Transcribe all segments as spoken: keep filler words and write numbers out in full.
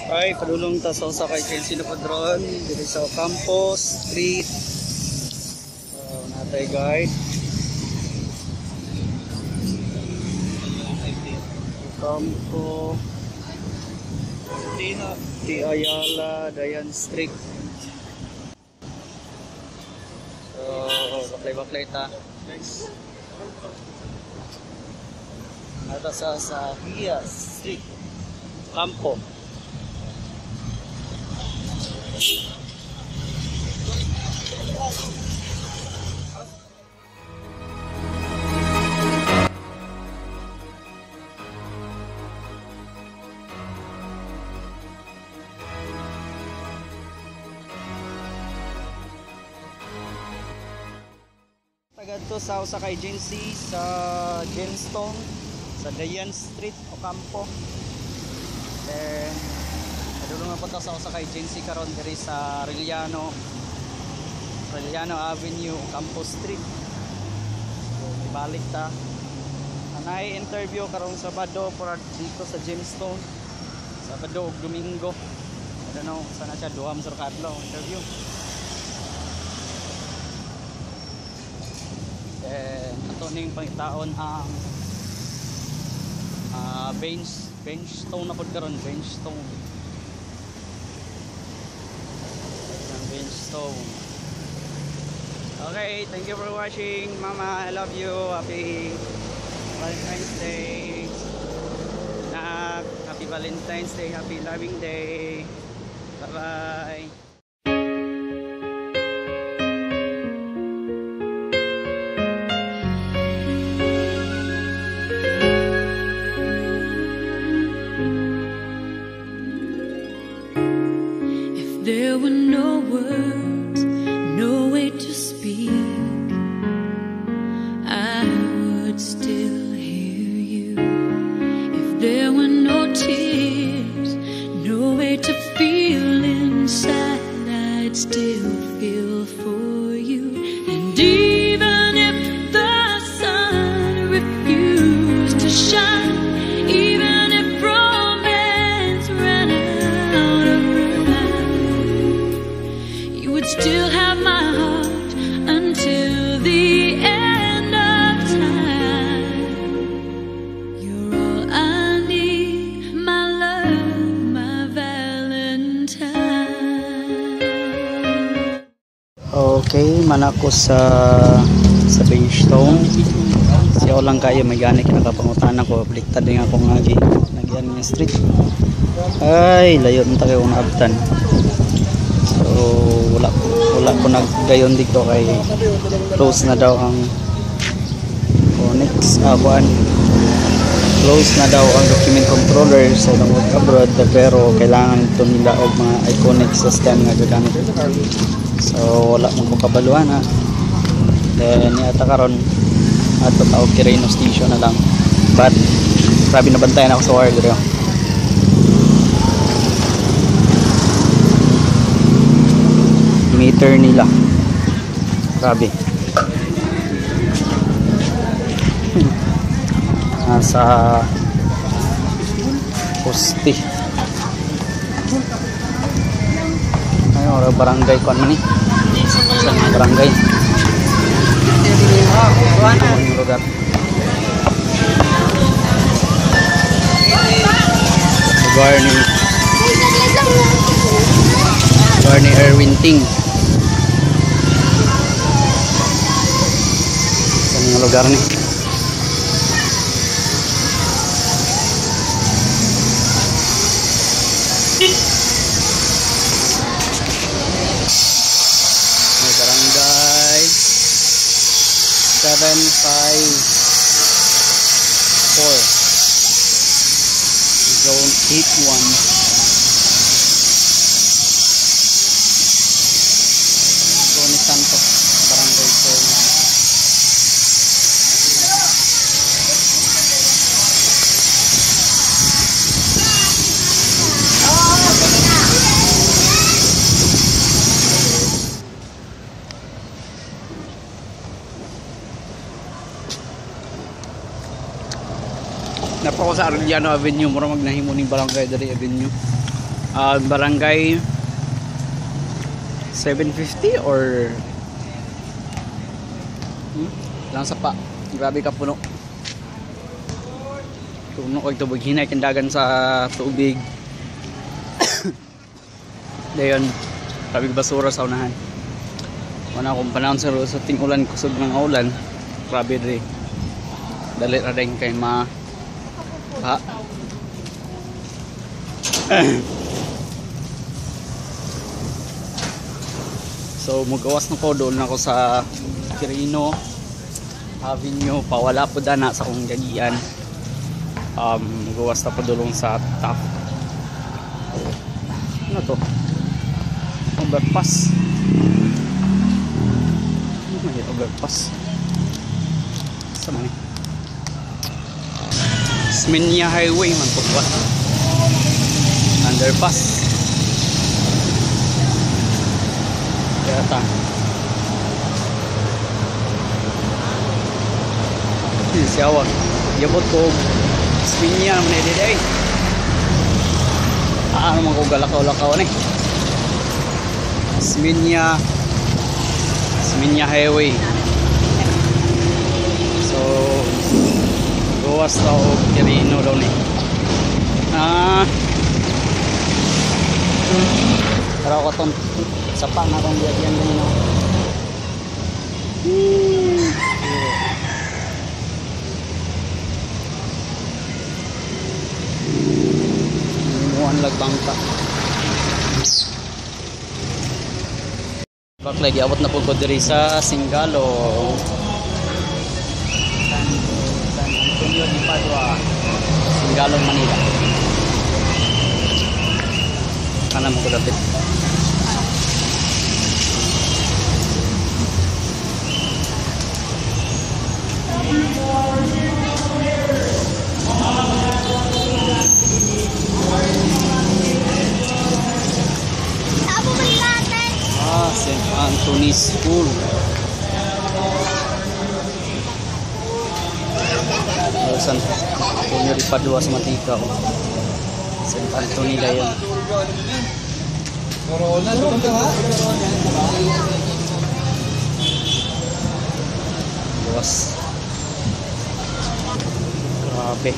Ay, padulong ta sa usa kay Chelsea na padron dito sa Campos Street. So, natay guide. Campo T. Ayala, Dayan Street. So, baklay-baklay ta. Nata sa sa Hias Street, Campo. Tagad to sa usa ka agency sa Gemstone sa Dayan Street o Campo. Then padulong na po ta sa usa ka agency karon diri sa Arellano Arellano Avenue, Campos Street. So, ibalik ta. Anay interview karong Sabado para dito sa Gemstone. Sabado ug Domingo. I don't know, sana siya duham sa kadlaw interview. Eh, ato ning pangitaon ang uh, bench bench stone na pod karon, bench stone. Ang bench stone. Okay, thank you for watching. Mama, I love you. Happy Valentine's Day. Nak, happy Valentine's Day, happy loving day. Bye-bye. There were no words, no way to speak, I would still hear you. If there were no tears, no way to feel inside, I'd still feel for you. And even if the sun refused to shine, even if romance ran out of still have my heart until the end of time. You're all I need, my love, my Valentine. Okay, manako sa sa Benchstone. Siya lang kayo may gani kinakapangutan ko, bliktad din ako ngagi nagyan nga street. Ay, layo nta kayo naabtan. So wala wala ko nagdayon dito kay close na daw ang Onyx abuan close na daw ang document controller sa ibang work abroad, pero kailangan ito nila og mga iconic system nga gagamit. So wala mo ko kabaluan ha. Then niata karon ato tawag Quirino Station na lang, but grabe na bantayan ako sa wire dito. Meter nila grabe. Nasa poste ayun, barangay ko ano ni sa barangay yung lugar lugar ni lugar ni Erwin Ting. Ang lugar ni may barangay seven five four zone eight one. Tony Santos barangay ko. Napako sa Arellano Avenue, mura magnahimo ning barangay dari Avenue. uh, barangay seven fifty or hmm? lang sa pa, grabe ka puno. Puno ko ito, hinay kandagan sa tubig. Dayon, grabe basura sa unahan. Wala akong panahon sa sa ting ulan, kusog ng ulan. Grabe rin. Dali na rin kay ma ha. So mugawas na ko, doon ako sa Quirino Avenue, pawala po dana sa kong gagian. Um, mugawas na po doon sa top. Ano to? Overpass. Ano yung overpass? Sama ni Smyrna Highway man po ba? Underpass. Kaya ta siyawa yabot ko Smyrna naman eh day. Ah, ano man ko galakaw-lakaw ni Smyrna Smyrna Highway. So gawas ta og Quirino daw ni. Ah Pero ko tong sapa na akong biyagian ganito. Muan lagbangka. Bak lagi abot na po ko diri sa Singalong. San San Antonio de Padua, Singalong, Manila. Kanan mo ko dapit. Ah, Saint Anthony's School. San Antonio de Padua sa Matika. Saint Anthony dayon. Corona dito ka? Luwas. Grabe.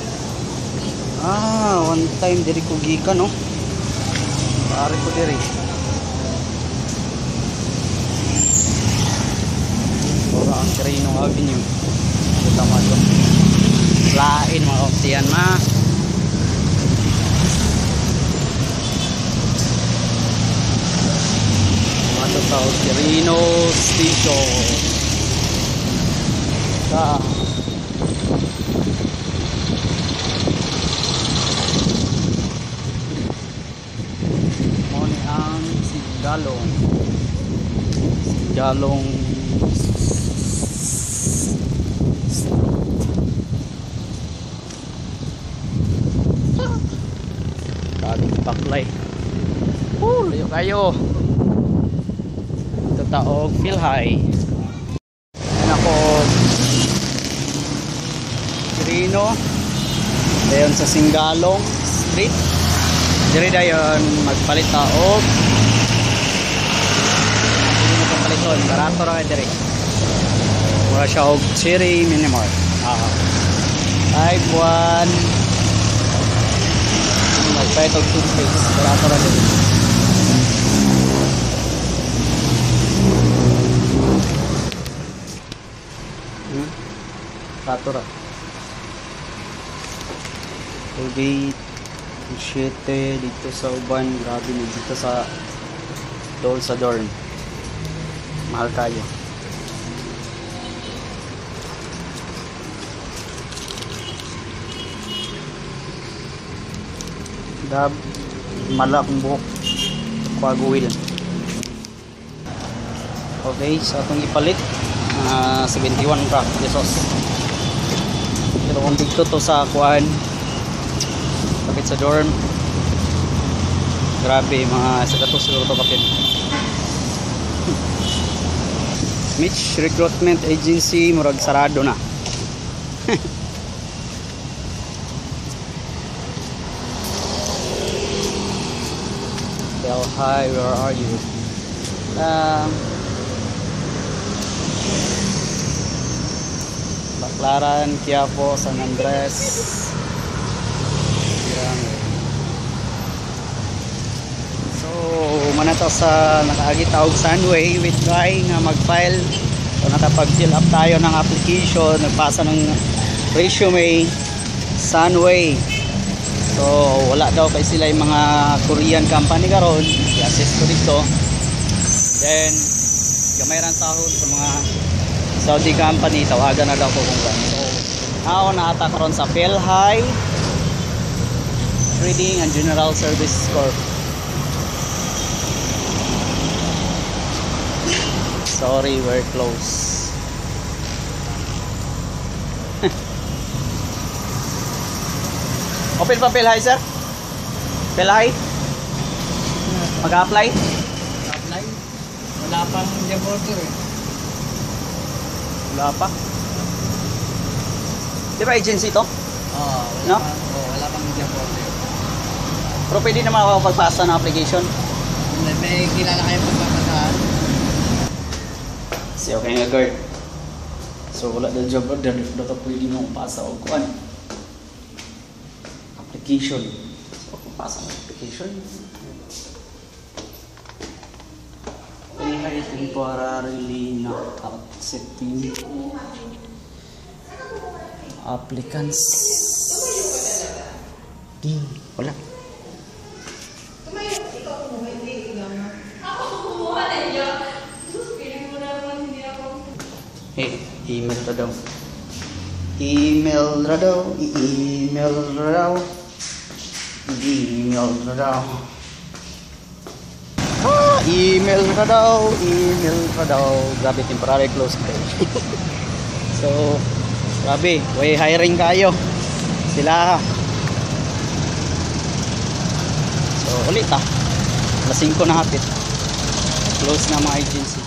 Ah, one time diri ko gikan no. Pare ko diri. Ora ang Quirino Avenue. Tama to. Lain mga opsiyan ma. Mato sa Quirino Station. Ka. Moni ang Singalong. Singalong baklay. Oh, layo kayo. Ito taog Philhigh. Yan ako Quirino. Dayon sa Singalong Street. Diri dayon magpalit taog. Hindi mo paliton. Barato ra diri. Mura siya og Cherry Minimart. Ah. Type one. Magpahit og toothpaste. Barato ra diri. Hmm? Barato ra. Colgate Shete dito sa uban, grabe na dito sa doon sa dorm. Mahal kayo. Dab malakong buhok paguwil. Okay, sa atong ipalit uh, seventy-one pesos. Pero kung dito to sa kuan kapit sa dorm, grabe, mga sagato siguro to kapit. Mitch Recruitment Agency murag sarado na. Delhi, where are you? Um, Baclaran, Quiapo, San Andres. Yan. So, manato sa nakaagi taog Sunway with try nga mag-file. So, nakapag-fill up tayo ng application, nagpasa ng resume Sunway. So, wala daw kay sila yung mga Korean company karon, i-assist ko dito. Then, gamay ran sahod sa mga Saudi company, tawagan na daw ko kung gano'n. So, ako naata karon sa Philhai Trading and General Service Corp. Sorry, we're closed. Open pa Philhai, sir? Philhai? Mag-apply? Apply? Wala pang job order eh. Wala pa. Di ba agency to? Oo, wala No? pang, oh, wala pang job order. Pero pwede naman ako pagpasa ng application. May, may kilala kayo pagpapasahan? Si okay nga guard. So wala na job order, dito pwede mo pasa o kuan. Application. So kung pasa ng application. Philhai temporarily knocked out setting applicants. Di, wala. Hey, email na daw. Email na daw. Email na daw. Email na daw. Ah, email na daw. Email na daw. Grabe, temporary close pa. So, grabe. Way hiring kayo. Sila. So, ulit ah. Lasing ko na hapit. Close na mga agency.